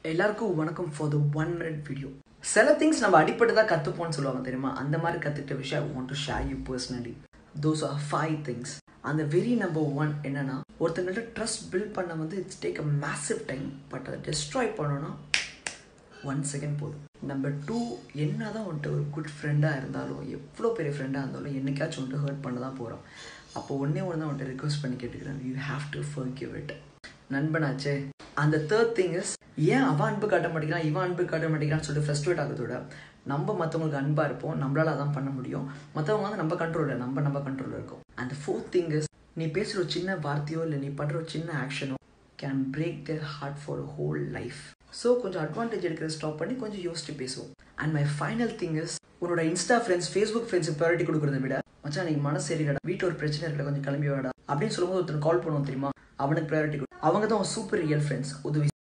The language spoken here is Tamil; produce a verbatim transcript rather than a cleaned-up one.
எல்லாருக்கும் வணக்கம் for the one minute video. சில things நம்ம அடிப்பட்டு தான் கத்துப்போம்னு சொல்லுவாங்க தெரியுமா? அந்த மாதிரி கத்துக்கிட்ட விஷயம் I want to share you personally. Those are five things. அந்த very number one என்னன்னா, ஒருத்தங்கள்ட்ட ட்ரஸ்ட் பில்ட் பண்ண வந்து it's take a massive time, but அதை டெஸ்ட்ராய் பண்ணணும்னா ஒன் செகண்ட் போதும். நம்பர் டூ, என்னதான் வந்துட்டு ஒரு குட் ஃப்ரெண்டாக இருந்தாலும், எவ்வளோ பெரிய ஃப்ரெண்டாக இருந்தாலும் என்னைக்காச்சும் வந்துட்டு ஹர்ட் பண்ண தான் போகிறோம். அப்போ ஒன்றே ஒன்று தான் வந்துட்டு ரிக்வஸ்ட் பண்ணி கேட்டுக்கிறேன், you have to forgive it. நண்பனாச்சே. அந்த தேர்ட் திங் இஸ், ஏன் அவன் அன்பு காட்ட மாட்டேங்கிறான் இவன் அன்பு காட்ட மாட்டேங்கிறான்னு சொல்லிட்டு ஃப்ரஸ்ட்ரேட் ஆகுறதோட, நம்ம மற்றவங்களுக்கு அன்பாக இருப்போம், நம்மளால அதான் பண்ண முடியும். மற்றவங்க வந்து நம்ம கண்ட்ரோலில், நம்ம நம்ம கண்ட்ரோலில் இருக்கும். அந்த ஃபோர்த் திங் இஸ், நீ பேசுகிற ஒரு சின்ன வார்த்தையோ இல்லை நீ பண்ணுற ஒரு சின்ன ஆக்ஷனோ can break their heart for a whole life. So கொஞ்சம் அட்வான்டேஜ் எடுக்கிற ஸ்டாப் பண்ணி கொஞ்சம் யோசிச்சு பேசுவோம். And my final thing is, உன்னோட Insta friends, Facebook friends priority கொடுக்குறத விட, மச்சான் நீங்க மனசு சரியில்லடா, வீட்டில் ஒரு பிரச்சனை இருக்கல, கொஞ்சம் கிளம்பி வாடா அப்படின்னு சொல்லும்போது ஒருத்தர் கால் பண்ணுவோம் தெரியுமா, அவனுக்கு ப்ரையாரிட்டி கொடு. அவங்க தான் சூப்பர் ரியல் ஃப்ரெண்ட்ஸ். உதவி